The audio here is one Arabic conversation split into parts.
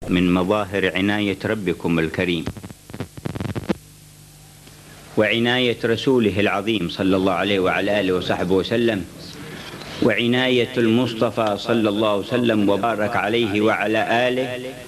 من مظاهر عناية ربكم الكريم وعناية رسوله العظيم صلى الله عليه وعلى آله وصحبه وسلم، وعناية المصطفى صلى الله عليه وسلم وبارك عليه وعلى آله،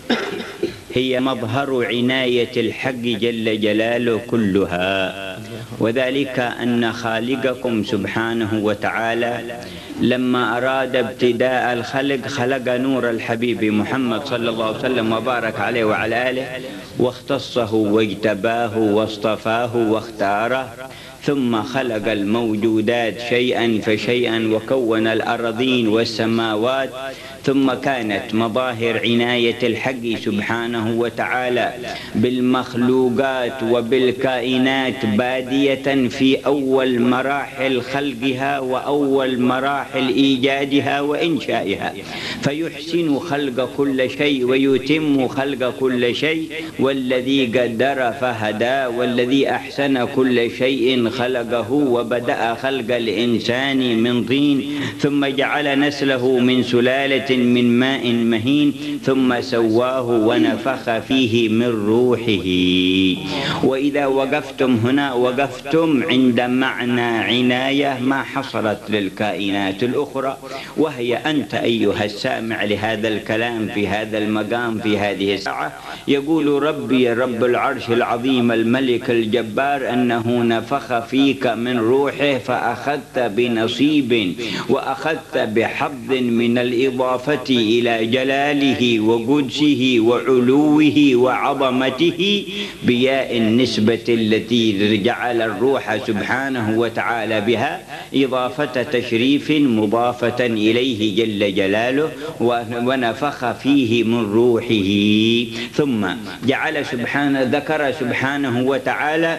هي مظهر عناية الحق جل جلاله كلها. وذلك أن خالقكم سبحانه وتعالى لما أراد ابتداء الخلق خلق نور الحبيب محمد صلى الله عليه وسلم وبارك عليه وعلى آله، واختصه واجتباه واصطفاه واختاره، ثم خلق الموجودات شيئا فشيئا وكون الأرضين والسماوات. ثم كانت مظاهر عناية الحق سبحانه وتعالى بالمخلوقات وبالكائنات بادية في أول مراحل خلقها وأول مراحل إيجادها وإنشائها، فيحسن خلق كل شيء ويتم خلق كل شيء. والذي قدر فهدى، والذي أحسن كل شيء خلقه، وبدأ خلق الإنسان من طين، ثم جعل نسله من سلالة من ماء مهين، ثم سواه ونفخ فيه من روحه. وإذا وقفتم هنا وقفتم عند معنى عناية ما حصلت للكائنات الأخرى، وهي أنت أيها السامع لهذا الكلام في هذا المقام في هذه الساعة. يقول ربي رب العرش العظيم الملك الجبار أنه نفخ فيك من روحه، فأخذت بنصيب وأخذت بحظ من الإضافة إلى جلاله وقدسه وعلوه وعظمته بياء النسبة التي جعل الروح سبحانه وتعالى بها إضافة تشريف مضافة إليه جل جلاله، ونفخ فيه من روحه. ثم جعل سبحانه ذكر سبحانه وتعالى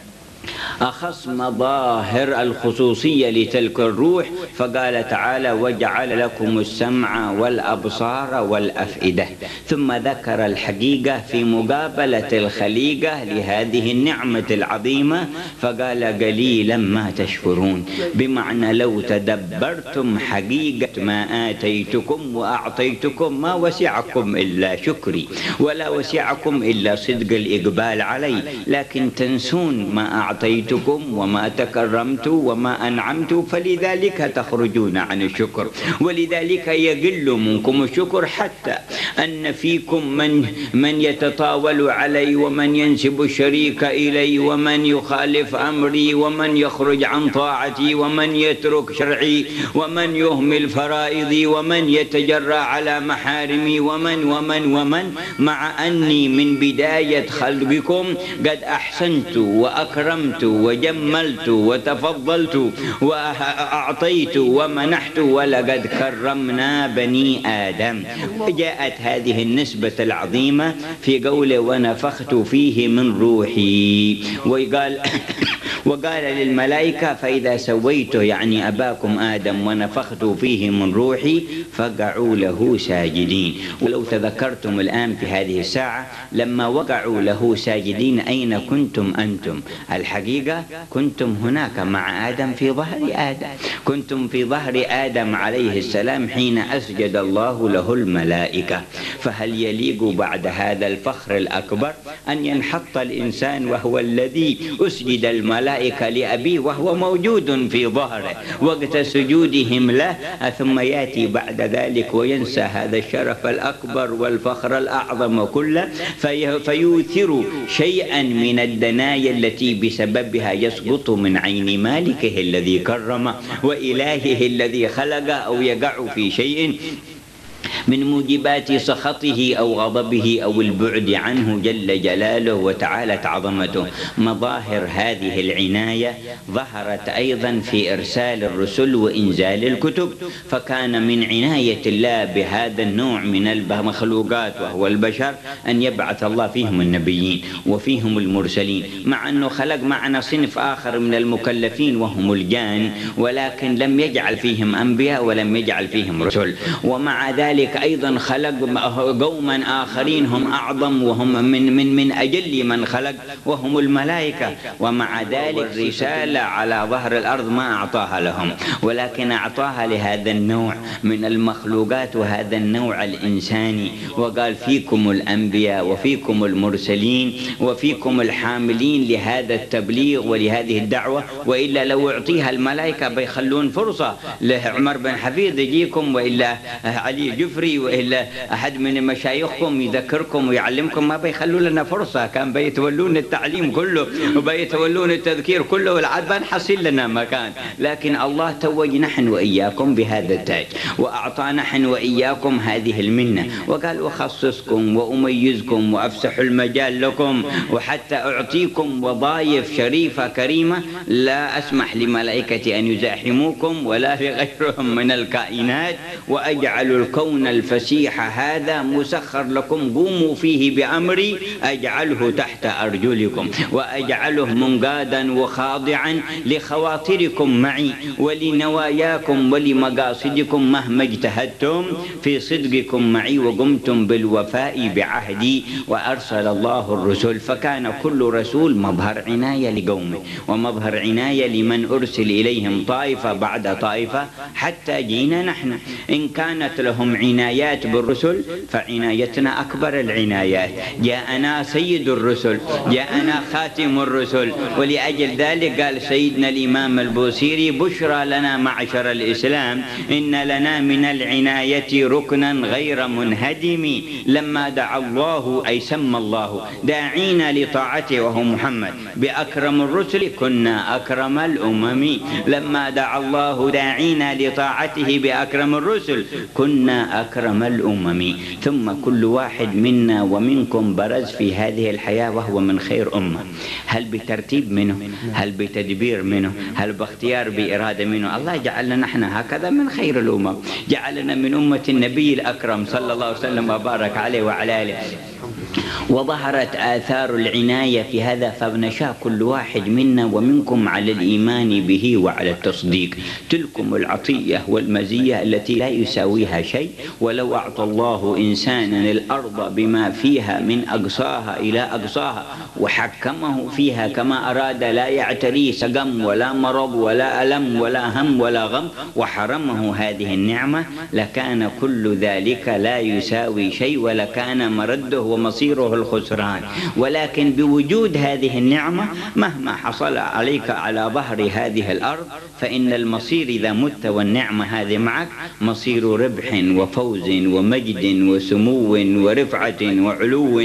أخص مظاهر الخصوصية لتلك الروح، فقال تعالى: وجعل لكم السمع والأبصار والأفئدة. ثم ذكر الحقيقة في مقابلة الخليقة لهذه النعمة العظيمة، فقال: قليلا ما تشكرون، بمعنى لو تدبرتم حقيقة ما آتيتكم وأعطيتكم ما وسعكم إلا شكري، ولا وسعكم إلا صدق الإقبال علي، لكن تنسون ما أعطيتكم وما تكرمت وما أنعمت، فلذلك تخرجون عن الشكر، ولذلك يقل منكم الشكر، حتى أن فيكم من يتطاول علي، ومن ينسب الشريك إلي، ومن يخالف أمري، ومن يخرج عن طاعتي، ومن يترك شرعي، ومن يهمل فرائضي، ومن يتجرى على محارمي، ومن مع أني من بداية خلقكم قد أحسنت وأكرمت وجملت وتفضلت وأعطيت ومنحت، ولقد كرمنا بني آدم. جاءت هذه النسبة العظيمة في قوله: ونفخت فيه من روحي. وقال للملائكة: فإذا سويته، يعني أباكم آدم، ونفخت فيه من روحي فقعوا له ساجدين. ولو تذكرتم الآن في هذه الساعة لما وقعوا له ساجدين، أين كنتم أنتم؟ الحقيقة كنتم هناك مع آدم في ظهر آدم، كنتم في ظهر آدم عليه السلام حين أسجد الله له الملائكة. فهل يليق بعد هذا الفخر الأكبر أن ينحط الإنسان وهو الذي أسجد الملائكة لأبيه وهو موجود في ظهره وقت سجودهم له، ثم يأتي بعد ذلك وينسى هذا الشرف الأكبر والفخر الأعظم كله، فيؤثر شيئا من الدنايا التي بسببها يسقط من عين مالكه الذي كرم وإلهه الذي خلق، أو يقع في شيء من موجبات سخطه أو غضبه أو البعد عنه جل جلاله وتعالت عظمته. مظاهر هذه العناية ظهرت أيضا في إرسال الرسل وإنزال الكتب، فكان من عناية الله بهذا النوع من المخلوقات وهو البشر أن يبعث الله فيهم النبيين وفيهم المرسلين، مع أنه خلق معنا صنف آخر من المكلفين وهم الجان، ولكن لم يجعل فيهم أنبياء ولم يجعل فيهم رسل. ومع ذلك ذلك أيضا خلق قوما آخرين هم أعظم وهم من أجل من خلق وهم الملائكة، ومع ذلك رسالة على ظهر الأرض ما أعطاها لهم، ولكن أعطاها لهذا النوع من المخلوقات وهذا النوع الإنساني، وقال فيكم الأنبياء وفيكم المرسلين وفيكم الحاملين لهذا التبليغ ولهذه الدعوة، وإلا لو أعطيها الملائكة بيخلون فرصة لعمر بن حفيظ يجيكم، وإلا علي جفري، وإلا أحد من مشايخكم يذكركم ويعلمكم، ما بيخلوا لنا فرصة، كان بيتولون التعليم كله وبيتولون التذكير كله، والعاد بنحصل لنا مكان. لكن الله توج نحن وإياكم بهذا التاج، وأعطى نحن وإياكم هذه المنة، وقال أخصصكم وأميزكم وأفسح المجال لكم، وحتى أعطيكم وظائف شريفة كريمة لا أسمح لملائكتي أن يزاحموكم ولا لغيرهم من الكائنات، وأجعل الكون الفسيح هذا مسخر لكم، قوموا فيه بأمري أجعله تحت أرجلكم، وأجعله منقادا وخاضعا لخواطركم معي ولنواياكم ولمقاصدكم مهما اجتهدتم في صدقكم معي وقمتم بالوفاء بعهدي. وأرسل الله الرسل، فكان كل رسول مظهر عناية لقومه ومظهر عناية لمن أرسل إليهم طائفة بعد طائفة حتى جينا نحن. إن كانت لهم عنايات بالرسل فعنايتنا أكبر العنايات، جاءنا سيد الرسل، جاءنا خاتم الرسل، ولأجل ذلك قال سيدنا الإمام البوصيري بشرى لنا معشر الإسلام إن لنا من العناية ركنا غير منهدم، لما دعا الله أي سمى الله داعينا لطاعته وهو محمد بأكرم الرسل كنا أكرم الأمم، لما دعا الله داعينا لطاعته بأكرم الرسل كنا أكرم الأمم. ثم كل واحد منا ومنكم برز في هذه الحياة وهو من خير أمة، هل بترتيب منه، هل بتدبير منه، هل باختيار بإرادة منه. الله جعلنا نحن هكذا من خير الأمم، جعلنا من أمة النبي الأكرم صلى الله عليه وسلم وبارك عليه وعلى آله، وظهرت آثار العناية في هذا، فنشاء كل واحد منا ومنكم على الإيمان به وعلى التصديق. تلكم العطية والمزية التي لا يساويها شيء، ولو أعطى الله إنسانا الأرض بما فيها من أقصاها إلى أقصاها وحكمه فيها كما أراد لا يعتريه سقم ولا مرض ولا ألم ولا هم ولا غم، وحرمه هذه النعمة، لكان كل ذلك لا يساوي شيء، ولكان مرده ومصيره الخسران. ولكن بوجود هذه النعمة مهما حصل عليك على ظهر هذه الأرض فإن المصير إذا مت والنعمة هذه معك مصير ربح وفوز ومجد وسمو ورفعة وعلو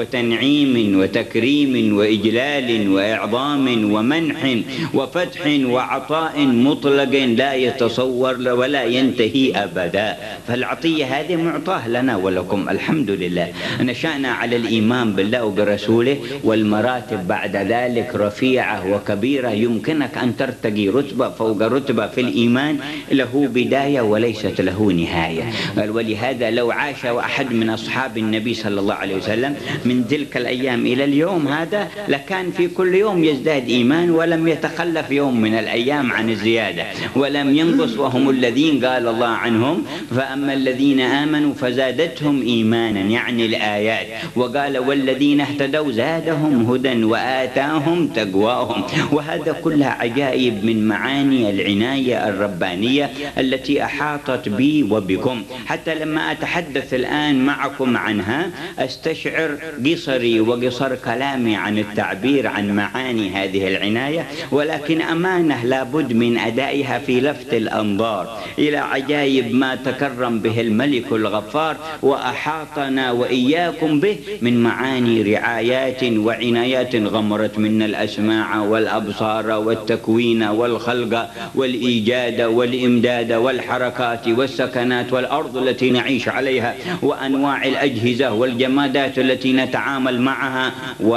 وتنعيم وتكريم وإجلال وإعظام ومنح وفتح وعطاء مطلق لا يتصور ولا ينتهي أبدا. فالعطية هذه معطاه لنا ولكم الحمد لله. نشأنا على الإيمان بالله وبرسوله، والمراتب بعد ذلك رفيعة وكبيرة، يمكنك أن ترتقي رتبة فوق رتبة في الإيمان له بداية وليست له نهاية. ولهذا لو عاش أحد من أصحاب النبي صلى الله عليه وسلم من تلك الأيام إلى اليوم هذا لكان في كل يوم يزداد إيمان، ولم يتخلف يوم من الأيام عن الزيادة ولم ينقص، وهم الذين قال الله عنهم فأما الذين آمنوا فزادتهم إيمانا، يعني الآيات، وقال والذين اهتدوا زادهم هدى وآتاهم تقواهم. وهذا كلها عجائب من معاني العناية الربانية التي أحاطت بي وبكم، حتى لما أتحدث الآن معكم عنها أستشعر قصري وقصر كلامي عن التعبير عن معاني هذه العناية، ولكن أمانة لابد من أدائها في لفت الأنظار إلى عجائب ما تكرم به الملك الغفار وأحاطنا وإياكم به من معاني رعايات وعنايات غمرت منا الأسماع والأبصار والتكوين والخلق والإيجاد والإمداد والحركات والسكنات والأرض التي نعيش عليها وأنواع الأجهزة والجمادات التي نتعامل معها،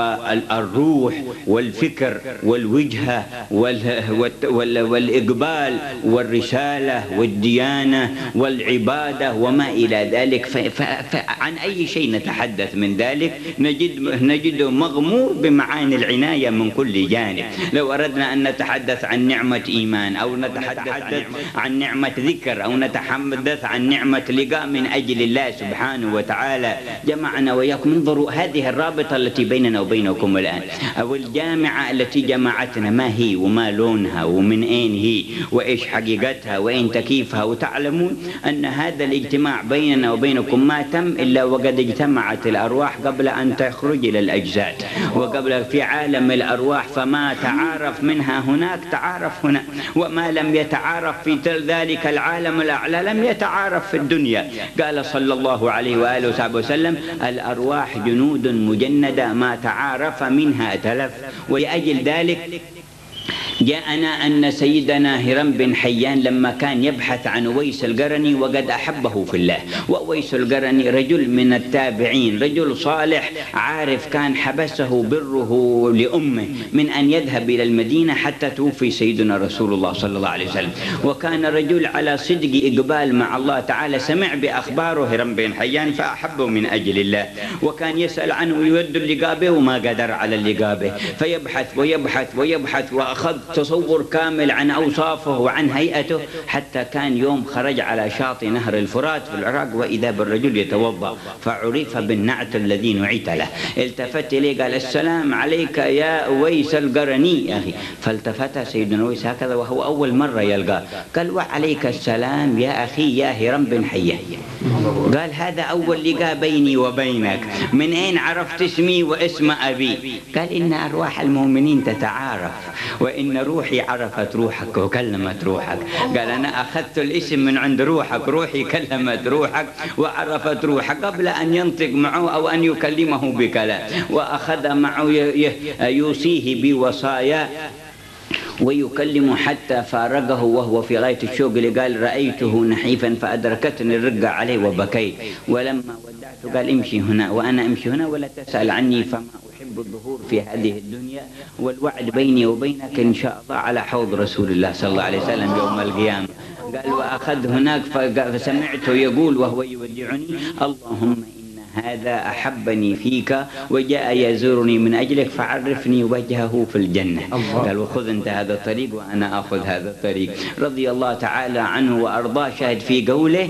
والروح والفكر والوجهة والإقبال والرسالة والديانة والعبادة وما إلى ذلك. فعن أي شيء نتحدث من ذلك نجده مغمور بمعاني العناية من كل جانب. لو أردنا أن نتحدث عن نعمة إيمان أو نتحدث عن نعمة ذكر أو نتحدث عن نعمة لقاء من أجل الله سبحانه وتعالى جمعنا وإياكم. انظروا هذه الرابطة التي بيننا وبينكم الآن، أو الجامعة التي جمعتنا، ما هي وما لونها ومن أين هي وإيش حقيقتها وإين تكيفها. وتعلمون أن هذا الاجتماع بيننا وبينكم ما تم إلا وقد اجتمعت الأرواح قبل أن تخرج إلى الأجساد، وقبل في عالم الأرواح، فما تعارف منها هناك تعارف هنا، وما لم يتعارف في ذلك العالم الأعلى لم يتعارف في الدنيا. قال صلى الله عليه وآله وصحبه وسلم: الأرواح جنود مجندة ما تعارف منها ائتلف. ولأجل ذلك جاءنا أن سيدنا هرم بن حيان لما كان يبحث عن أويس القرني وقد أحبه في الله، وأويس القرني رجل من التابعين، رجل صالح عارف، كان حبسه بره لأمه من أن يذهب إلى المدينة حتى توفي سيدنا رسول الله صلى الله عليه وسلم، وكان رجل على صدق إقبال مع الله تعالى. سمع بأخباره هرم بن حيان فأحبه من أجل الله، وكان يسأل عنه ويود اللقاء به وما قدر على اللقاء به، فيبحث ويبحث ويبحث، وأخذ تصور كامل عن أوصافه وعن هيئته، حتى كان يوم خرج على شاطئ نهر الفرات في العراق وإذا بالرجل يتوضأ، فعرف بالنعت الذي نعت له. التفت إليه قال: السلام عليك يا أويس القرني يا أخي. فالتفت سيدنا أويس هكذا وهو أول مرة يلقاه، قال: وعليك السلام يا أخي يا هرم بن حيان. قال: هذا أول لقاء بيني وبينك، من أين عرفت اسمي واسم أبي؟ قال: إن أرواح المؤمنين تتعارف، وإن روحي عرفت روحك وكلمت روحك. قال: أنا أخذت الاسم من عند روحك، روحي كلمت روحك وعرفت روحك قبل أن ينطق معه أو أن يكلمه بكلام، وأخذ معه يوصيه بوصايا ويكلم حتى فارقه وهو في غاية الشوق. اللي قال: رأيته نحيفا فأدركتني الرقة عليه وبكيت، ولما ودعته قال: امشي هنا وأنا أمشي هنا ولا تسأل عني، فما أحب الظهور في هذه الدنيا، والوعد بيني وبينك إن شاء الله على حوض رسول الله صلى الله عليه وسلم يوم القيامة. قال: وأخذ هناك فسمعته يقول وهو يودعني: اللهم هذا أحبني فيك وجاء يزورني من أجلك فعرفني وجهه في الجنة. قال: وخذ أنت هذا الطريق وأنا أخذ هذا الطريق. رضي الله تعالى عنه وأرضاه. شاهد في قوله: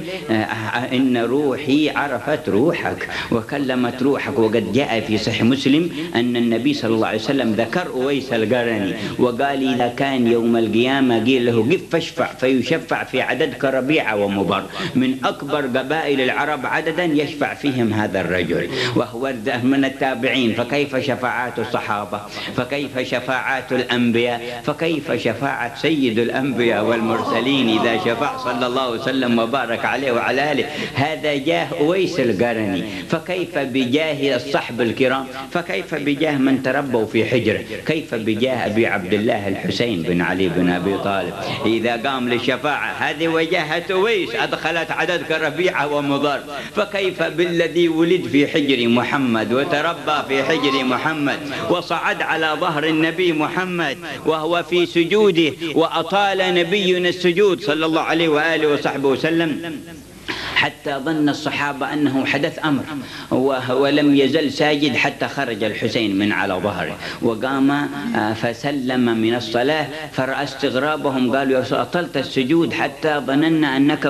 إن روحي عرفت روحك وكلمت روحك. وقد جاء في صحيح مسلم أن النبي صلى الله عليه وسلم ذكر أويس القرني وقال: إذا كان يوم القيامة قيل له: قف فاشفع، فيشفع في عدد كربيعة ومضر، من أكبر قبائل العرب عددا يشفع فيهم هذا الرجل، وهو من التابعين. فكيف شفاعات الصحابة؟ فكيف شفاعات الأنبياء؟ فكيف شفاعة سيد الأنبياء والمرسلين إذا شفع صلى الله عليه وسلم وبارك عليه وعلى آله؟ هذا جاه أويس القرني. فكيف بجاه الصحب الكرام؟ فكيف بجاه من تربوا في حجره؟ كيف بجاه أبي عبد الله الحسين بن علي بن أبي طالب إذا قام للشفاعة؟ هذه وجاهة أويس أدخلت عدد كربيعة ومضر. فكيف بالذي ولد في حجر محمد وتربى في حجر محمد وصعد على ظهر النبي محمد وهو في سجوده وأطال نبينا السجود صلى الله عليه وآله وصحبه وسلم حتى ظن الصحابة أنه حدث أمر، ولم يزل ساجد حتى خرج الحسين من على ظهره وقام فسلم من الصلاة. فرأى استغرابهم، قالوا: يا رسول الله أطلت السجود حتى ظننا أنك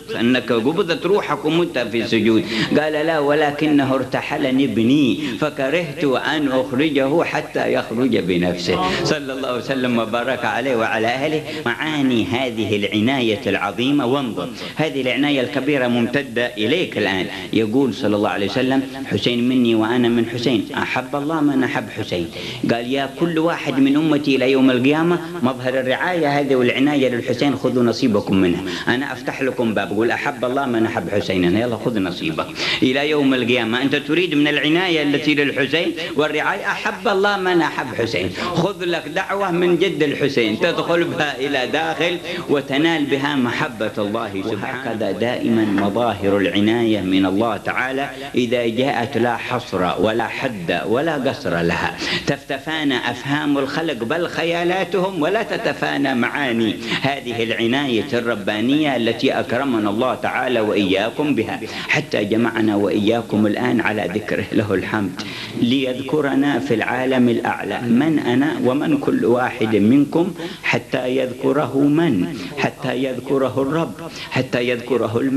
قبضت روحك ومت في السجود. قال: لا، ولكنه ارتحلني ابني فكرهت أن أخرجه حتى يخرج بنفسه صلى الله عليه وسلم وبارك عليه وعلى آله. معاني هذه العناية العظيمة. وانظر هذه العناية الكبيرة ممتدة إليك الآن. يقول صلى الله عليه وسلم: حسين مني وأنا من حسين، أحب الله من أحب حسين. قال: يا كل واحد من أمتي إلى يوم القيامة مظهر الرعاية هذه والعناية للحسين، خذوا نصيبكم منها. أنا أفتح لكم باب، أقول: أحب الله من أحب حسين، يلا خذ نصيبك إلى يوم القيامة. أنت تريد من العناية التي للحسين والرعاية أحب الله من أحب حسين، خذ لك دعوة من جد الحسين تدخل بها إلى داخل وتنال بها محبة الله سبحانه. هكذا دائما مظاهر العناية من الله تعالى إذا جاءت لا حصر ولا حد ولا قصر لها. تتفانى أفهام الخلق بل خيالاتهم ولا تتفانى معاني هذه العناية الربانية التي أكرمنا الله تعالى وإياكم بها، حتى جمعنا وإياكم الآن على ذكره له الحمد، ليذكرنا في العالم الأعلى من أنا ومن كل واحد منكم، حتى يذكره من؟ حتى يذكره الرب، حتى يذكره الملك،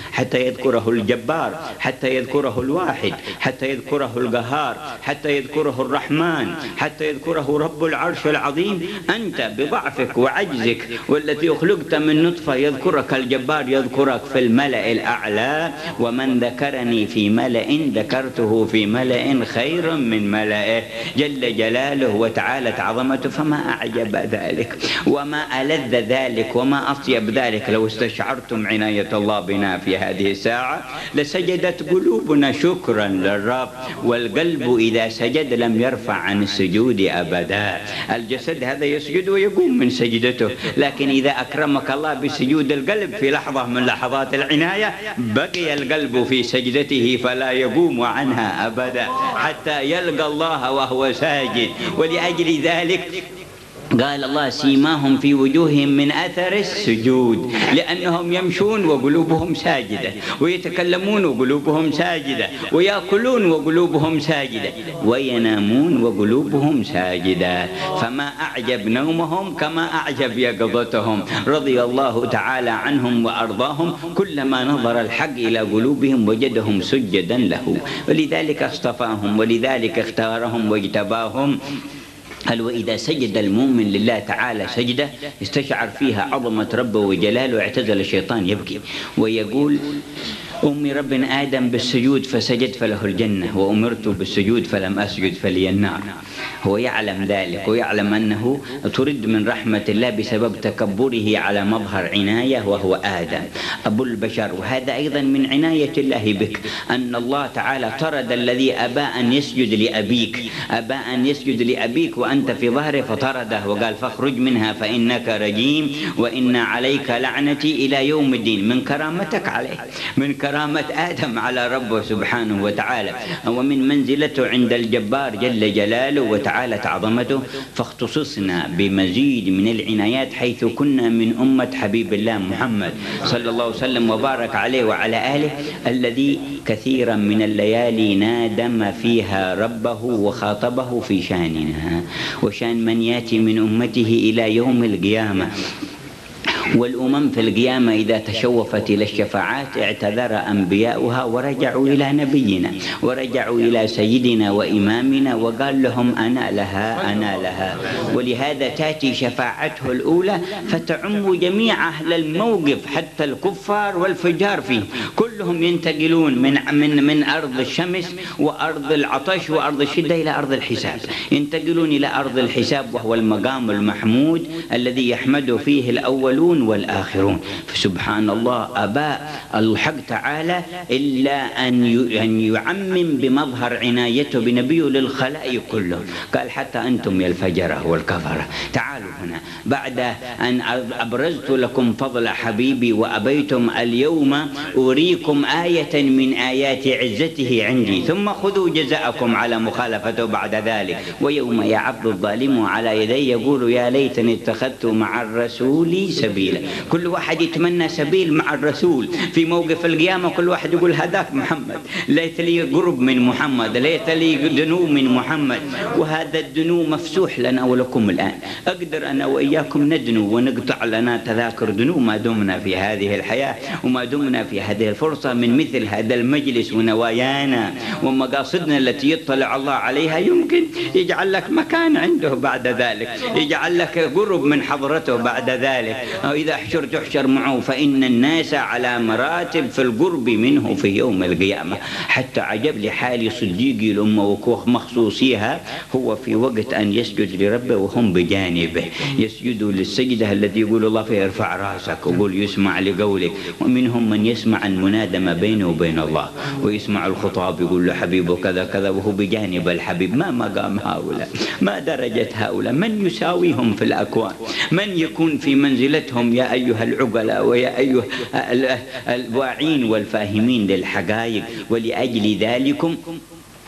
حتى يذكره الجبار، حتى يذكره الواحد، حتى يذكره القهار، حتى يذكره الرحمن، حتى يذكره رب العرش العظيم. أنت بضعفك وعجزك والتي خلقت من نطفة يذكرك الجبار، يذكرك في الملأ الأعلى. ومن ذكرني في ملأ ذكرته في ملأ خير من ملئه، جل جلاله وتعالت عظمته. فما أعجب ذلك وما ألذ ذلك وما أطيب ذلك. لو استشعرتم عناية الله بنا في هذه الساعة لسجدت قلوبنا شكرا للرب. والقلب إذا سجد لم يرفع عن السجود أبدا. الجسد هذا يسجد ويقوم من سجدته، لكن إذا أكرمك الله بسجود القلب في لحظة من لحظات العناية بقي القلب في سجدته فلا يقوم عنها أبدا حتى يلقى الله وهو ساجد. ولأجل ذلك قال الله سيماهم في وجوههم من أثر السجود، لأنهم يمشون وقلوبهم ساجدة، ويتكلمون وقلوبهم ساجدة، ويأكلون وقلوبهم ساجدة، وينامون وقلوبهم ساجدة. فما أعجب نومهم كما أعجب يقظتهم، رضي الله تعالى عنهم وأرضاهم. كلما نظر الحق إلى قلوبهم وجدهم سجدا له، ولذلك اصطفاهم ولذلك اختارهم واجتباهم. قال وإذا سجد المؤمن لله تعالى سجدة استشعر فيها عظمة ربه وجلاله، اعتزل الشيطان يبكي ويقول أمي رب آدم بالسجود فسجد فله الجنة، وأمرت بالسجود فلم أسجد فلي النار. هو يعلم ذلك ويعلم أنه ترد من رحمة الله بسبب تكبره على مظهر عناية وهو آدم أبو البشر. وهذا أيضا من عناية الله بك، أن الله تعالى طرد الذي أبى أن يسجد لأبيك، أبى أن يسجد لأبيك وأنت في ظهره فطرده وقال فاخرج منها فإنك رجيم وإن عليك لعنتي إلى يوم الدين. من كرامتك عليه، من كرامة آدم على ربه سبحانه وتعالى، ومن منزلته عند الجبار جل جلاله وتعالت عظمته. فاختصصنا بمزيد من العنايات حيث كنا من أمة حبيب الله محمد صلى الله عليه وسلم وبارك عليه وعلى آله، الذي كثيرا من الليالي نادم فيها ربه وخاطبه في شاننا وشان من ياتي من أمته إلى يوم القيامة. والأمم في القيامة إذا تشوفت إلى الشفاعات اعتذر أنبياؤها ورجعوا إلى نبينا ورجعوا إلى سيدنا وإمامنا وقال لهم أنا لها أنا لها. ولهذا تأتي شفاعته الأولى فتعم جميع أهل الموقف حتى الكفار والفجار فيه، كلهم ينتقلون من أرض الشمس وأرض العطش وأرض الشدة إلى أرض الحساب، ينتقلون إلى أرض الحساب وهو المقام المحمود الذي يحمد فيه الأولون والآخرون. فسبحان الله أبى الحق تعالى إلا أن يعمم بمظهر عنايته بنبيه للخلائق كله. قال حتى أنتم يا الفجرة والكفرة تعالوا هنا بعد أن أبرزت لكم فضل حبيبي وأبيتم، اليوم أريكم آية من آيات عزته عندي ثم خذوا جزاءكم على مخالفته بعد ذلك. ويوم يعض الظالم على يدي يقول يا ليتني اتخذت مع الرسول سبيلا. كل واحد يتمنى سبيل مع الرسول في موقف القيامة، كل واحد يقول هذاك محمد، ليت لي قرب من محمد، ليت لي دنو من محمد. وهذا الدنو مفسوح لنا ولكم الآن، أقدر أنا وإياكم ندنو ونقطع لنا تذاكر دنو ما دمنا في هذه الحياة وما دمنا في هذه الفرصة من مثل هذا المجلس ونوايانا ومقاصدنا التي يطلع الله عليها. يمكن يجعل لك مكان عنده بعد ذلك، يجعل لك قرب من حضرته بعد ذلك. إذا حشر تحشر معه، فإن الناس على مراتب في القرب منه في يوم القيامة. حتى عجب لحال صديقي الأمة ومخصوصيها، هو في وقت أن يسجد لربه وهم بجانبه يسجدوا للسجدة التي يقول الله فيها ارفع راسك وقول يسمع لقولك. ومنهم من يسمع المنادى ما بينه وبين الله ويسمع الخطاب يقول له حبيبه كذا كذا وهو بجانب الحبيب. ما مقام هؤلاء، ما درجة هؤلاء، من يساويهم في الأكوان، من يكون في منزلتهم يا أيها العقلاء ويا أيها الواعين والفاهمين للحقائق. ولأجل ذلكم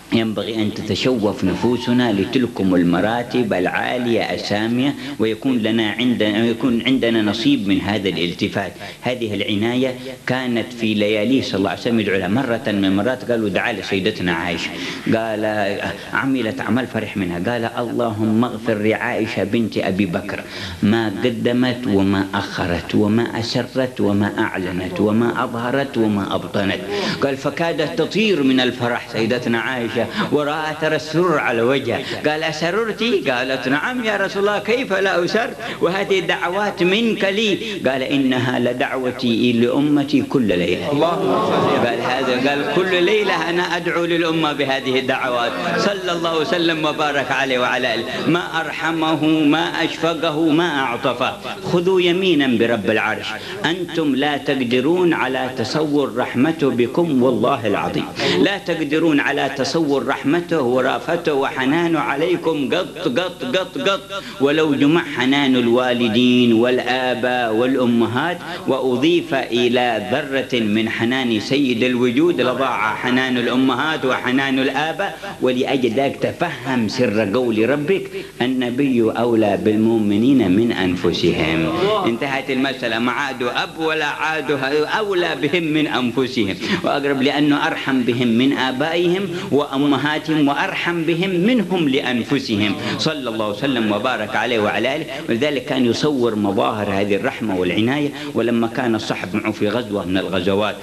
ينبغي أن تتشوف نفوسنا لتلكم المراتب العالية السامية، ويكون عندنا نصيب من هذا الالتفات. هذه العناية كانت في ليالي صلى الله عليه وسلم يدعو لها. مرة من المرات قالوا دعا لسيدتنا عائشة، قال عملت عمل فرح منها، قال اللهم اغفر لعائشة بنت أبي بكر ما قدمت وما أخرت وما أسرت وما أعلنت وما أظهرت وما أبطنت. قال فكادت تطير من الفرح سيدتنا عائشة ورأت ترى السرور على وجهها. قال أسررتي؟ قالت نعم يا رسول الله كيف لا أسر وهذه دعوات منك لي. قال إنها لدعوتي لأمتي كل ليلة. قال هذا قال كل ليلة أنا أدعو للأمة بهذه الدعوات صلى الله وسلم وبارك عليه وعلى آله. ما أرحمه ما أشفقه ما أعطفه. خذوا يمينا برب العرش أنتم لا تقدرون على تصور رحمته بكم والله العظيم، لا تقدرون على تصور رحمته ورافته وحنانه عليكم قط قط قط قط. ولو جمع حنان الوالدين والآباء والأمهات وأضيف إلى ذرة من حنان سيد الوجود لضاع حنان الأمهات وحنان الآباء. ولأجل ذلك تفهم سر قول ربك النبي أولى بالمؤمنين من أنفسهم. انتهت المسألة، ما عادوا أب ولا عادوا أولى بهم من أنفسهم وأقرب، لأنه أرحم بهم من آبائهم وأمهاتهم وأرحم بهم منهم لأنفسهم صلى الله وسلم وبارك عليه وعلى آله. ولذلك كان يصور مظاهر هذه الرحمة والعناية. ولما كان الصحب معه في غزوة من الغزوات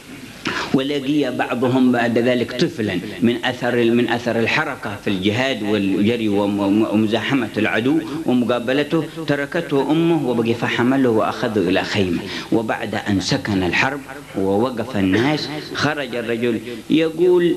ولقي بعضهم بعد ذلك طفلا من أثر الحركة في الجهاد والجري ومزاحمة العدو ومقابلته، تركته أمه وبقي فحمله وأخذه إلى خيمة. وبعد أن سكن الحرب ووقف الناس خرج الرجل يقول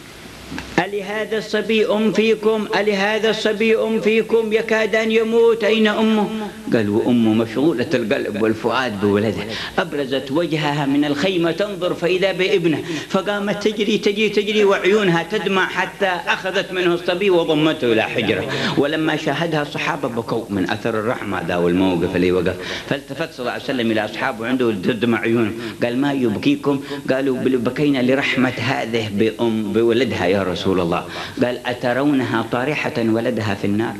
ألهذا الصبي فيكم؟ ألهذا الصبي فيكم يكاد أن يموت؟ أين أمه؟ قالوا أمه مشغولة القلب والفؤاد بولدها. أبرزت وجهها من الخيمة تنظر فإذا بابنه، فقامت تجري وعيونها تدمع حتى أخذت منه الصبي وضمته إلى حجره. ولما شاهدها الصحابة بكوا من أثر الرحمة ذا والموقف اللي وقف. فالتفت صلى الله عليه وسلم إلى أصحابه عنده تدمع عيونهم، قال ما يبكيكم؟ قالوا بكينا لرحمة هذه بولدها يا رسول الله. قال أترونها طارحة ولدها في النار؟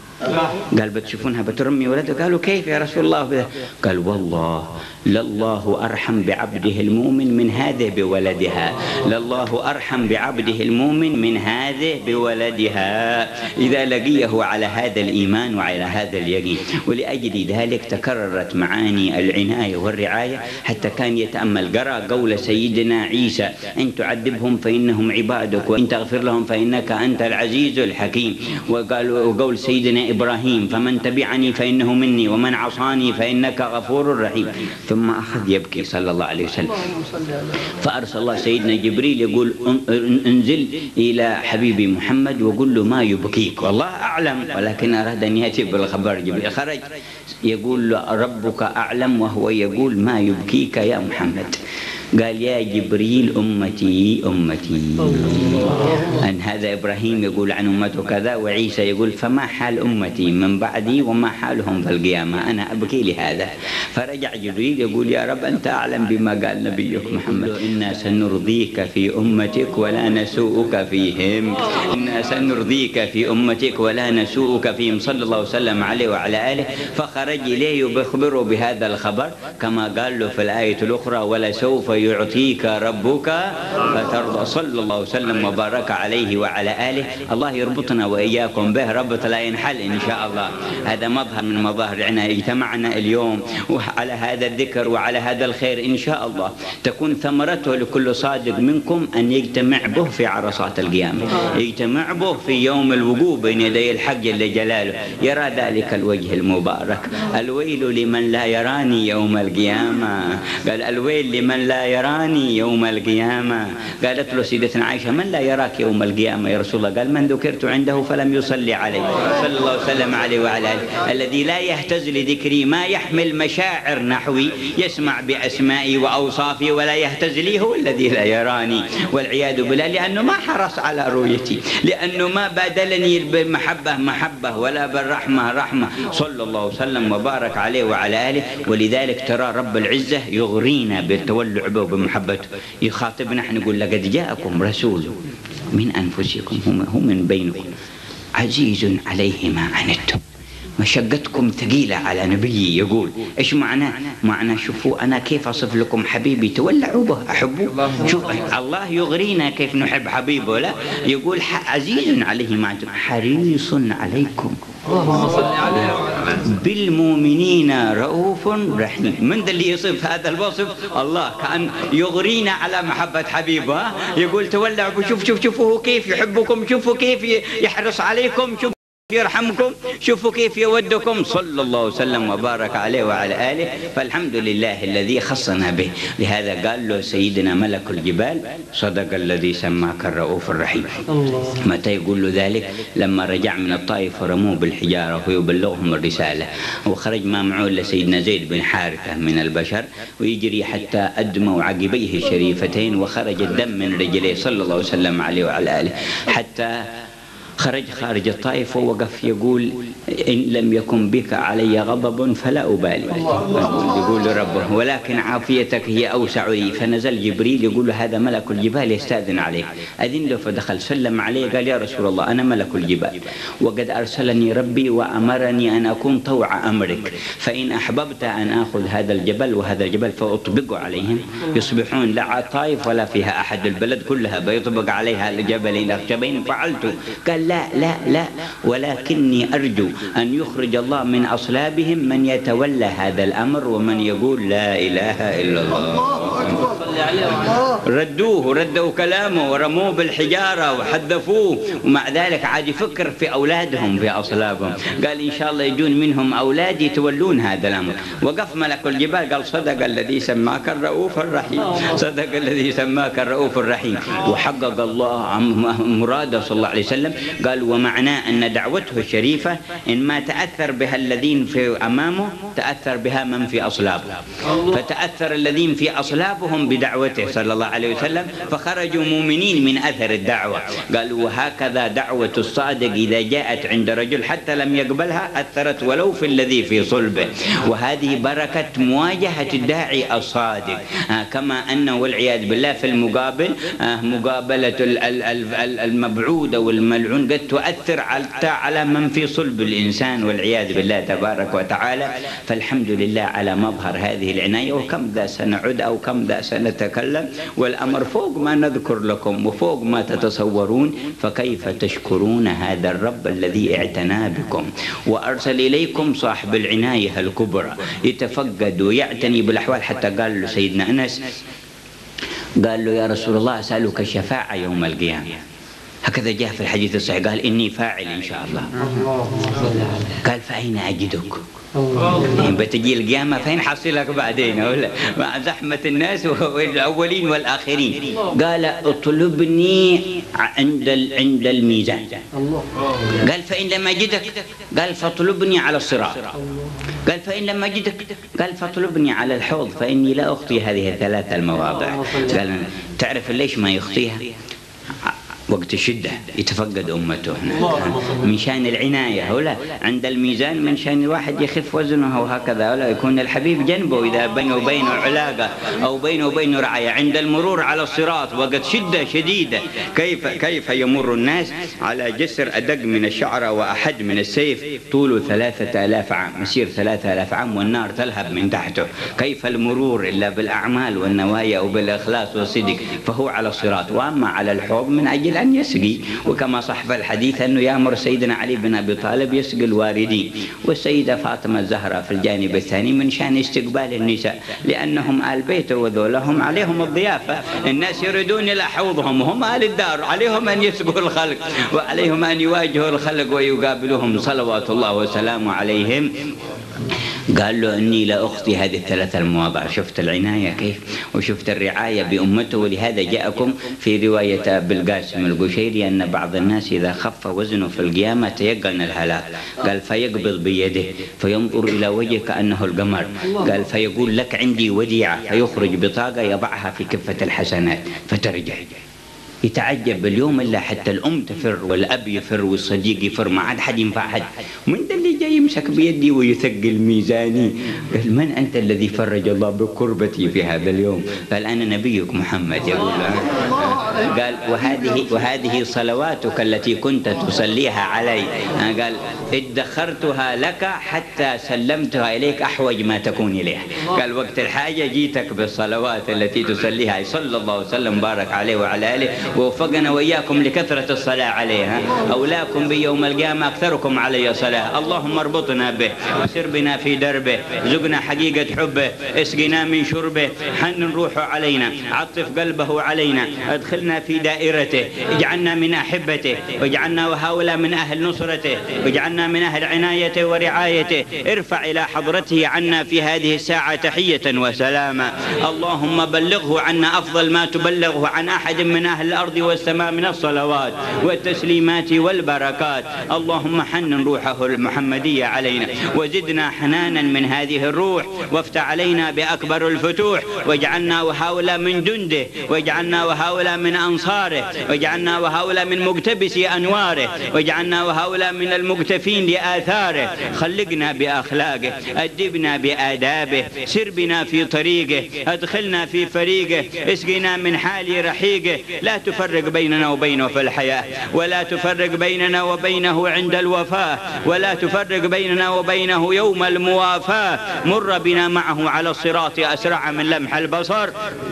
قال بتشوفونها بترمي ولدها؟ قالوا كيف يا رسول الله؟ قال والله لله أرحم بعبده المؤمن من هذه بولدها، لله أرحم بعبده المؤمن من هذه بولدها إذا لقيه على هذا الإيمان وعلى هذا اليقين. ولأجل ذلك تكررت معاني العناية والرعاية حتى كان يتأمل. قرأ قول سيدنا عيسى إن تعذبهم فإنهم عبادك وإن تغفر لهم فإنك أنت العزيز الحكيم. وقول سيدنا إبراهيم فمن تبعني فإنه مني ومن عصاني فإنك غفور رحيم. ثم أخذ يبكي صلى الله عليه وسلم، فأرسل الله سيدنا جبريل يقول انزل إلى حبيبي محمد وقل له ما يبكيك، والله أعلم ولكن أراد أن يأتي بالخبر. جبريل خرج يقول له ربك أعلم وهو يقول ما يبكيك يا محمد. قال يا جبريل أمتي أمتي. أن هذا إبراهيم يقول عن أمته كذا وعيسى يقول فما حال أمتي من بعدي وما حالهم في القيامة، أنا أبكي لهذا. فرجع جبريل يقول يا رب أنت أعلم بما قال نبيك محمد إنا سنرضيك في أمتك ولا نسوءك فيهم، إنا سنرضيك في أمتك ولا نسوءك فيهم صلى الله وسلم عليه وعلى آله. فخرج إليه وبخبره بهذا الخبر كما قال له في الآية الأخرى ولسوف يعطيك ربك فترضى صلى الله وسلم وبارك عليه وعلى آله. الله يربطنا وإياكم به ربط لا ينحل إن شاء الله. هذا مظهر من مظاهر العناية. اجتمعنا اليوم على هذا الذكر وعلى هذا الخير إن شاء الله تكون ثمرته لكل صادق منكم أن يجتمع به في عرصات القيامة، يجتمع به في يوم الوقوف بين يدي الحق جل جلاله، يرى ذلك الوجه المبارك. الويل لمن لا يراني يوم القيامة. قال الويل لمن لا يراني يوم القيامة. قالت له سيدتنا عائشة من لا يراك يوم القيامة يا رسول الله؟ قال من ذكرت عنده فلم يصلي عليه صلى الله وسلم عليه وعلى آله. الذي لا يهتز لذكري ما يحمل مشاعر نحوي يسمع بأسمائي وأوصافي ولا يهتز لي هو الذي لا يراني والعياذ بالله، لأنه ما حرص على رؤيتي، لأنه ما بادلني بالمحبة محبة ولا بالرحمة رحمة صلى الله وسلم وبارك عليه وعلى آله. ولذلك ترى رب العزة يغرينا بالتولع بحبه وبمحبته يخاطبنا احنا يقول لقد جاءكم رسول من أنفسكم هو من بينكم عزيز عليه ما عنتم مشقتكم ثقيلة على نبيي. يقول إيش معنى شوفوا أنا كيف أصف لكم حبيبي تولعوا به أحبوه. شوف الله يغرينا كيف نحب حبيبه. لا يقول عزيز عليه ما عنتم حريص عليكم بالمؤمنين رؤوف رحيم. من ذا اللي يصف هذا الوصف؟ الله كأن يغرينا على محبة حبيبه. يقول تولعوا شوفوا كيف يحبكم، شوفوا كيف يحرص عليكم، شوفوا يرحمكم، شوفوا كيف يودكم صلى الله وسلم وبارك عليه وعلى آله. فالحمد لله الذي خصنا به. لهذا قال له سيدنا ملك الجبال صدق الذي سماك الرؤوف الرحيم. متى يقول له ذلك؟ لما رجع من الطائف ورموه بالحجارة ويبلغهم الرسالة، وخرج ما معه إلا سيدنا زيد بن حارثة من البشر، ويجري حتى أدموا عقبيه الشريفتين وخرج الدم من رجليه صلى الله وسلم عليه وعلى آله، حتى خرج خارج الطائف ووقف يقول إن لم يكن بك علي غضب فلا أبالي. يقول ربه ولكن عافيتك هي أوسع لي. فنزل جبريل يقول له هذا ملك الجبال يستأذن عليك. أذن له فدخل سلم عليه قال يا رسول الله أنا ملك الجبال وقد أرسلني ربي وأمرني أن أكون طوع أمرك، فإن أحببت أن آخذ هذا الجبل وهذا الجبل فأطبق عليهم يصبحون لا طائف ولا فيها أحد، البلد كلها بيطبق عليها الجبلين الأخشبين. فعلت. قال لا لا لا ولكني أرجو أن يخرج الله من أصلابهم من يتولى هذا الأمر ومن يقول لا إله إلا الله. ردوا كلامه ورموه بالحجارة وحذفوه، ومع ذلك عاد يفكر في أولادهم في أصلابهم. قال إن شاء الله يجون منهم أولاد يتولون هذا الأمر. وقف ملك الجبال قال صدق الذي سماك الرؤوف الرحيم، صدق الذي سماك الرؤوف الرحيم. وحقق الله مراده صلى الله عليه وسلم. قال ومعناه أن دعوته الشريفة إن ما تأثر بها الذين في أمامه تأثر بها من في أصلابه، فتأثر الذين في أصلابهم بدعوته صلى الله عليه وسلم فخرجوا مؤمنين من أثر الدعوة. قال وهكذا دعوة الصادق إذا جاءت عند رجل حتى لم يقبلها أثرت ولو في الذي في صلبه. وهذه بركة مواجهة الداعي الصادق. كما أنه والعياذ بالله في المقابل مقابلة المبعوث والملعون قد تؤثر على من في صلب الإنسان والعياذ بالله تبارك وتعالى. فالحمد لله على مظهر هذه العناية. وكم ذا سنعد أو كم ذا سنتكلم والأمر فوق ما نذكر لكم وفوق ما تتصورون. فكيف تشكرون هذا الرب الذي اعتنى بكم وأرسل إليكم صاحب العناية الكبرى يتفقد ويعتني بالأحوال. حتى قال له سيدنا أنس قال له يا رسول الله أسألك الشفاعة يوم القيامة. هكذا جاء في الحديث الصحيح قال إني فاعل إن شاء الله. قال فأين أجدك؟ بتجي القيامة فين حصلك بعدين ولا مع زحمة الناس والأولين والآخرين. قال اطلبني عند الميزان. قال فإن لم أجدك قال فاطلبني على الصراط. قال فإن لم أجدك قال فاطلبني على الحوض فإني لا أخطي هذه الثلاثة المواضع. قال تعرف ليش ما يخطيها؟ وقت الشدة يتفقد أمته هناك من شان العناية. ولا عند الميزان من شان الواحد يخف وزنه وهكذا، ولا يكون الحبيب جنبه إذا بينه وبينه علاقة أو بينه وبينه رعاية. عند المرور على الصراط وقت شدة شديدة كيف يمر الناس على جسر أدق من الشعرة وأحد من السيف طوله 3000 عام، مسير 3000 عام والنار تلهب من تحته. كيف المرور إلا بالأعمال والنوايا وبالإخلاص والصدق. فهو على الصراط. وأما على الحوض من أجل أن يسقي. وكما صح في الحديث أنه يأمر سيدنا علي بن أبي طالب يسقي الواردين، والسيدة فاطمة الزهراء في الجانب الثاني من شأن استقبال النساء لأنهم آل بيته وذولهم عليهم الضيافة. الناس يريدون إلى حوضهم وهم آل الدار، عليهم أن يسقوا الخلق وعليهم أن يواجهوا الخلق ويقابلهم صلوات الله وسلامه عليهم. قال له إني لا أخطي هذه الثلاثة المواضع. شفت العناية كيف وشفت الرعاية بأمته. ولهذا جاءكم في رواية أبي القاسم القشيري أن بعض الناس إذا خف وزنه في القيامة تيقن الهلاك. قال فيقبض بيده فينظر إلى وجهه كأنه القمر. قال فيقول لك عندي وديعة، فيخرج بطاقة يضعها في كفة الحسنات فترجع. يتعجب اليوم إلا حتى الأم تفر والأب يفر والصديق يفر، ما عاد حد ينفع حد. من ده اللي جاي يمسك بيدي ويثقل ميزاني. قال من أنت الذي فرج الله بكربتي في هذا اليوم؟ قال أنا نبيك محمد. يقول قال وهذه صلواتك التي كنت تصليها علي. قال ادخرتها لك حتى سلمتها إليك أحوج ما تكون إليه. قال وقت الحاجة جيتك بالصلوات التي تصليها صلى الله عليه وسلم بارك عليه وعلى آله، ووفقنا وإياكم لكثرة الصلاة عليها. أولاكم بيوم القيامة أكثركم علي صلاة. اللهم اربطنا به وسر بنا في دربه، زقنا حقيقة حبه، اسقنا من شربه، حنن روحه علينا، عطف قلبه علينا، ادخلنا في دائرته، اجعلنا من أحبته، واجعلنا وهؤلاء من أهل نصرته، واجعلنا من أهل عنايته ورعايته. ارفع إلى حضرته عنا في هذه الساعة تحية وسلاما. اللهم بلغه عنا أفضل ما تبلغه عن أحد من أهل الأرض والسماء من الصلوات والتسليمات والبركات. اللهم حنن روحه المحمدية علينا، وزدنا حنانا من هذه الروح، وافتح علينا بأكبر الفتوح، واجعلنا وهؤلاء من جنده، واجعلنا وهؤلاء من أنصاره، واجعلنا وهؤلاء من مقتبسي أنواره، واجعلنا وهؤلاء من المقتفين لآثاره. خلقنا بأخلاقه، أدبنا بآدابه، سر بنا في طريقه، أدخلنا في فريقه، اسقنا من حال رحيقه. لا تفرق بيننا وبينه في الحياة، ولا تفرق بيننا وبينه عند الوفاة، ولا تفرق بيننا وبينه يوم الموافاة. مر بنا معه على الصراط أسرع من لمح البصر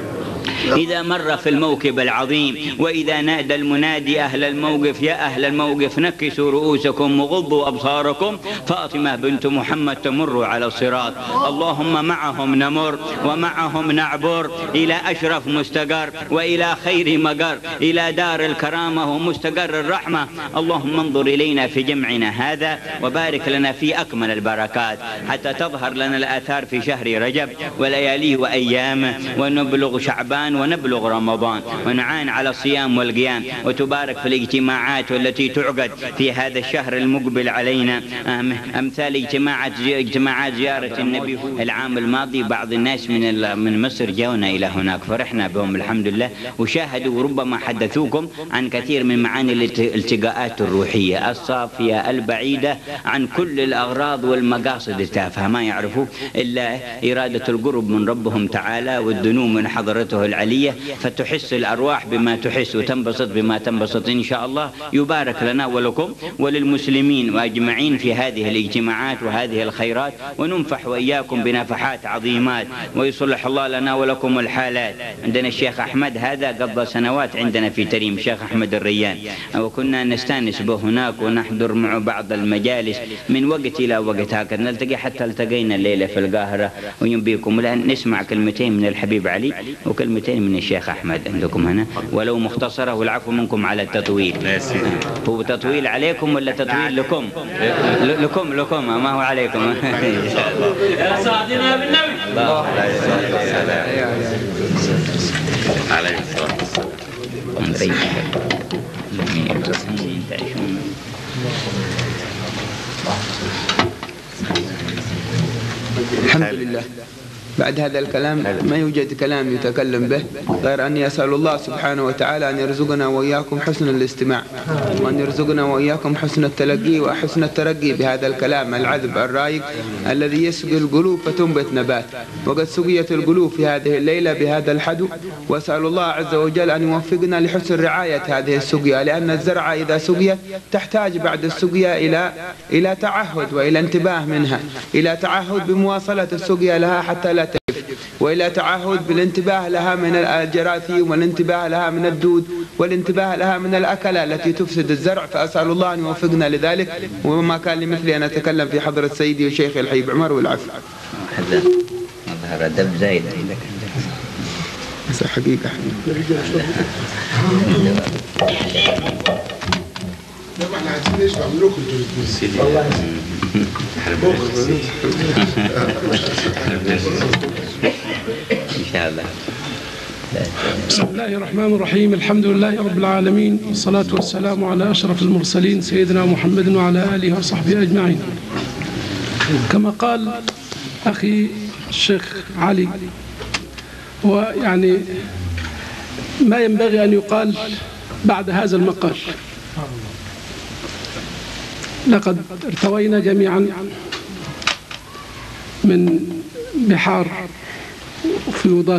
إذا مر في الموكب العظيم، وإذا نادى المنادي أهل الموقف يا أهل الموقف نكسوا رؤوسكم وغضوا أبصاركم، فاطمة بنت محمد تمر على الصراط. اللهم معهم نمر ومعهم نعبر إلى أشرف مستقر وإلى خير مقر، إلى دار الكرامة ومستقر الرحمة. اللهم انظر إلينا في جمعنا هذا، وبارك لنا في أكمل البركات، حتى تظهر لنا الآثار في شهر رجب ولياليه وأيامه، ونبلغ شعبان ونبلغ رمضان، ونعان على الصيام والقيام، وتبارك في الاجتماعات والتي تعقد في هذا الشهر المقبل علينا، أمثال اجتماعات زيارة النبي العام الماضي. بعض الناس من مصر جاءونا إلى هناك، فرحنا بهم الحمد لله، وشاهدوا وربما حدثوكم عن كثير من معاني الالتقاءات الروحية الصافية البعيدة عن كل الأغراض والمقاصد التافهة، ما يعرفوا إلا إرادة القرب من ربهم تعالى والدنو من حضرته العلية، فتحس الأرواح بما تحس وتنبسط بما تنبسط إن شاء الله. يبارك لنا ولكم وللمسلمين وأجمعين في هذه الاجتماعات وهذه الخيرات، وننفح وإياكم بنفحات عظيمات، ويصلح الله لنا ولكم الحالات. عندنا الشيخ أحمد هذا قضى سنوات عندنا في تريم، الشيخ أحمد الريان، وكنا نستانس به هناك ونحضر معه بعض المجالس من وقت إلى وقت، هكذا نلتقي، حتى التقينا الليلة في القاهرة. وينبيكم الآن نسمع كلمتين من الحبيب علي وكلمتين من الشيخ أحمد عندكم هنا، ولو مختصرة، والعفو منكم على التطويل. هو تطويل عليكم ولا تطويل لكم؟ لكم ما هو عليكم. يا سعدنا بالنبي الله عليه الصلاة والسلام. الحمد لله. بعد هذا الكلام ما يوجد كلام يتكلم به غير أن يسأل الله سبحانه وتعالى أن يرزقنا وإياكم حسن الاستماع، وأن يرزقنا وإياكم حسن التلقي وحسن الترقي بهذا الكلام العذب الرايق الذي يسقي القلوب فتنبت نبات. وقد سقيت القلوب في هذه الليلة بهذا الحدو، وأسأل الله عز وجل أن يوفقنا لحسن رعاية هذه السقيا، لأن الزرعة إذا سقيت تحتاج بعد السقيا إلى تعهد وإلى انتباه منها، إلى تعهد بمواصلة السقيا لها حتى لا تلف، وإلى تعهد بالانتباه لها من الجراثيم، والانتباه لها من الدود، والانتباه لها من الأكلة التي تفسد الزرع. فأسأل الله أن يوفقنا لذلك، وما كان لمثلي أن أتكلم في حضرة سيدي وشيخي الحبيب عمر والعفو. ظهر دب زايد عندك بس حقيقة احنا عايزين نشبع منكم إن شاء الله. بسم الله الرحمن الرحيم. الحمد لله رب العالمين، والصلاة والسلام على أشرف المرسلين سيدنا محمد وعلى آله وصحبه أجمعين. كما قال أخي الشيخ علي، ويعني ما ينبغي أن يقال بعد هذا المقال. لقد ارتوينا جميعا من بحار وفيوضات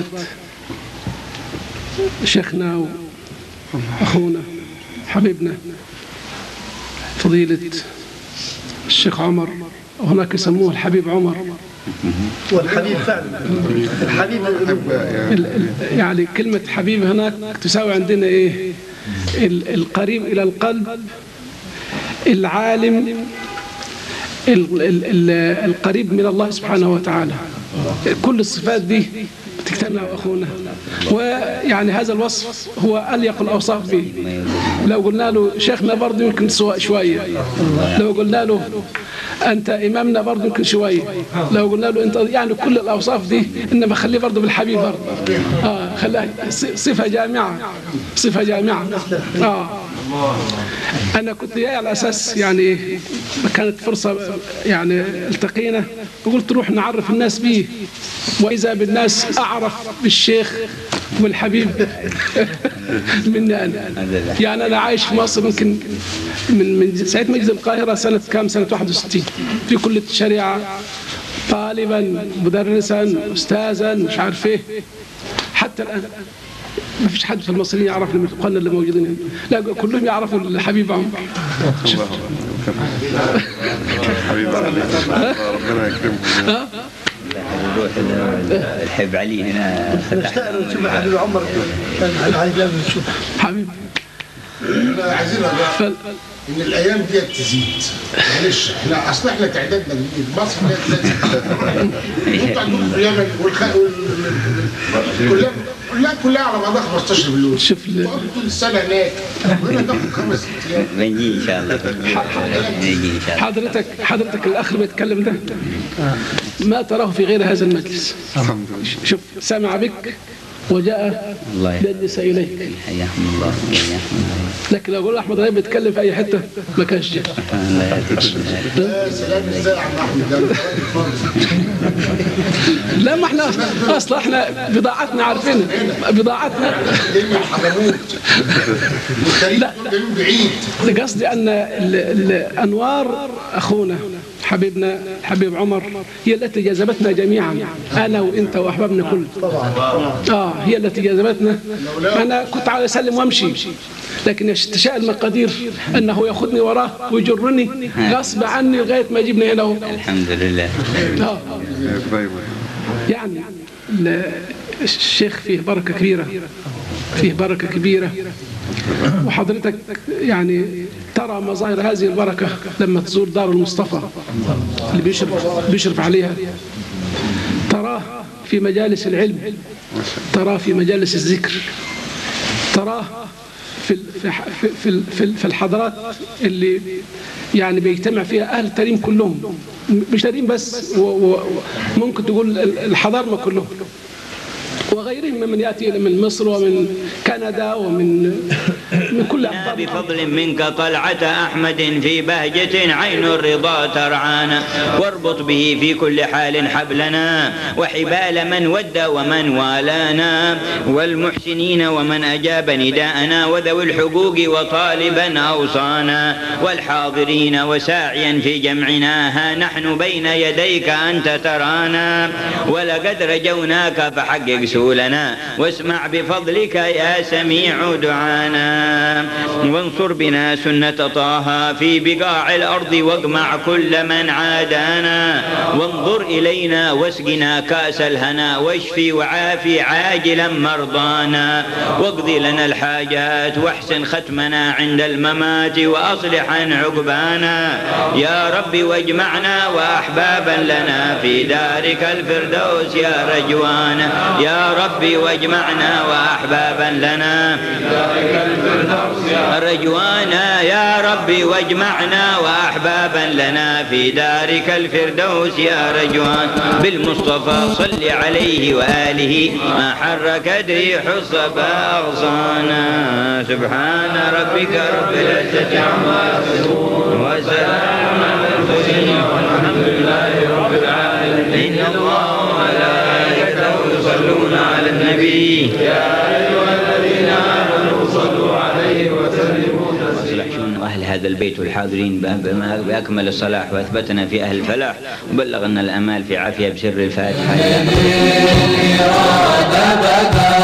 شيخنا وأخونا حبيبنا فضيلة الشيخ عمر، وهناك يسموه الحبيب عمر. والحبيب فعلا الحبيب يعني كلمة حبيب هناك تساوي عندنا إيه؟ القريب إلى القلب، العالم، القريب من الله سبحانه وتعالى. كل الصفات دي تجتمع أخونا، ويعني هذا الوصف هو أليق الأوصاف به. لو قلنا له شيخنا برضه يمكن شوية، لو قلنا له أنت إمامنا برضه يمكن شوية، لو قلنا له أنت، يعني كل الأوصاف دي إنما خليه برضه بالحبيب برضه. خلاه صفة جامعة، صفة جامعة. أنا كنت جاي على أساس يعني كانت فرصة يعني التقينا، وقلت روح نعرف الناس به، وإذا بالناس أعرف بالشيخ والحبيب مني أنا. يعني أنا عايش في مصر يمكن من ساعة ما جيت القاهرة سنة كام؟ سنة 61 في كلية الشريعة، طالبا مدرسا أستاذا مش عارف إيه. حتى الآن ما فيش حد في المصريين يعرف القرن اللي موجودين هنا، لا كلهم يعرفوا الحبيب عمر. حبيب ربنا يكرمكم. الحب علي هنا نشتغل نشوف حبيب عمر لازم نشوف حبيب. عايزين ان الايام دي تزيد، معلش احنا اصل احنا تعدادنا جديد، مصر تزيد. انتوا عندكم في اليمن كلها على بعضها 15 مليون. شوف طول السنه هناك، وهنا تاخد 5 ايام. بنجي ان شاء الله، بنجي ان شاء الله. حضرتك الاخ اللي بيتكلم ده ما تراه في غير هذا المجلس. شوف سمع بك وجاء يجلس اليك. حياكم الله. لكن لو قول احمد غريب بيتكلم في اي حته ما كانش جاء. سلام ازاي يا عم احمد؟ لا ما احنا اصلا احنا بضاعتنا عارفينها، بضاعتنا. من حضرموت والخليج جايين بعيد. قصدي ان الانوار اخونا حبيبنا الحبيب عمر هي التي جذبتنا جميعا، انا وانت واحبابنا كل. هي التي جذبتنا. انا كنت على اسلم وامشي، لكن تشاء المقادير انه ياخذني وراه ويجرني غصب عني لغايه ما يجيبني هنا. الحمد لله. يعني الشيخ فيه بركه كبيره، فيه بركه كبيره، وحضرتك يعني ترى مظاهر هذه البركة لما تزور دار المصطفى اللي بيشرف عليها، تراه في مجالس العلم، تراه في مجالس الذكر، تراه في الحضارات اللي يعني بيجتمع فيها أهل التريم كلهم، مش تريم بس، وممكن تقول الحضارة كلهم، وغيرهم ممن يأتي من مصر ومن كندا ومن كل أحضار. بفضل منك طلعة أحمد في بهجة عين الرضا ترعانا، واربط به في كل حال حبلنا وحبال من ود ومن والانا، والمحسنين ومن أجاب نداءنا، وذوي الحقوق وطالبا أوصانا، والحاضرين وساعيا في جمعنا، ها نحن بين يديك أنت ترانا، ولقد رجوناك فحقق سولنا، واسمع بفضلك يا سميع دعانا، وانصر بنا سنة طه في بقاع الأرض، واجمع كل من عادانا، وانظر إلينا واسقنا كأس الهنا، واشفي وعافي عاجلا مرضانا، واقض لنا الحاجات واحسن ختمنا عند الممات، وأصلحا عقبانا يا رب، واجمعنا وأحبابا لنا في دارك الفردوس يا رجوانا، يا ربي واجمعنا وأحبابا لنا رجوانا، يا ربي واجمعنا وأحبابا لنا في دارك الفردوس يا رجوان، بالمصطفى صل عليه وآله ما حرك ريح الصبا أغصانا، سبحان ربك رب العزة عما يصفون وسلام على المرسلين والحمد لله رب العالمين. إن الله وملائكته يصلون على النبي يا أيها الذين آمنوا صلوا عليه وسلموا تسليما. أهل هذا هذا البيت والحاضرين بأكمل الصلاح، وأثبتنا في أهل الفلاح، وبلغنا الأمال في عافية بسر الفاتحة.